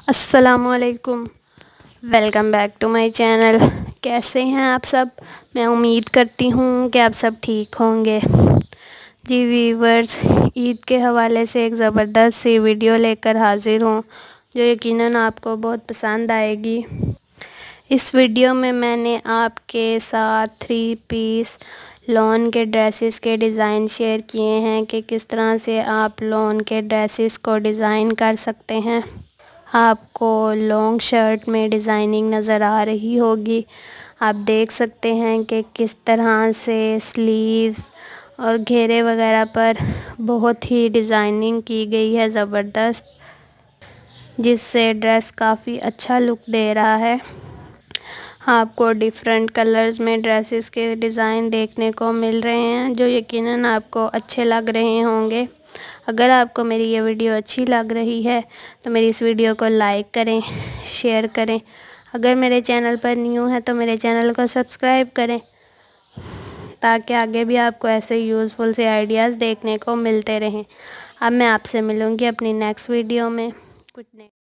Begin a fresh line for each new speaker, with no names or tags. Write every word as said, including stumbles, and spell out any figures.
अस्सलामुअलैकुम, welcome back to my channel. कैसे हैं आप सब? मैं उम्मीद करती हूँ कि आप सब ठीक होंगे। जी व्यूअर्स, ईद के हवाले से एक ज़बरदस्त सी वीडियो लेकर हाज़िर हूँ जो यकीनन आपको बहुत पसंद आएगी। इस वीडियो में मैंने आपके साथ थ्री पीस लॉन के ड्रेसेस के डिज़ाइन शेयर किए हैं कि किस तरह से आप लॉन के ड्रेसेस को डिज़ाइन कर सकते हैं। आपको लॉन्ग शर्ट में डिज़ाइनिंग नज़र आ रही होगी। आप देख सकते हैं कि किस तरह से स्लीव्स और घेरे वगैरह पर बहुत ही डिज़ाइनिंग की गई है ज़बरदस्त, जिससे ड्रेस काफ़ी अच्छा लुक दे रहा है। आपको डिफरेंट कलर्स में ड्रेसेस के डिज़ाइन देखने को मिल रहे हैं जो यकीनन आपको अच्छे लग रहे होंगे। अगर आपको मेरी ये वीडियो अच्छी लग रही है तो मेरी इस वीडियो को लाइक करें, शेयर करें। अगर मेरे चैनल पर न्यू है तो मेरे चैनल को सब्सक्राइब करें ताकि आगे भी आपको ऐसे यूज़फुल से आइडियाज़ देखने को मिलते रहें। अब मैं आपसे मिलूँगी अपनी नेक्स्ट वीडियो में कुछ नहीं।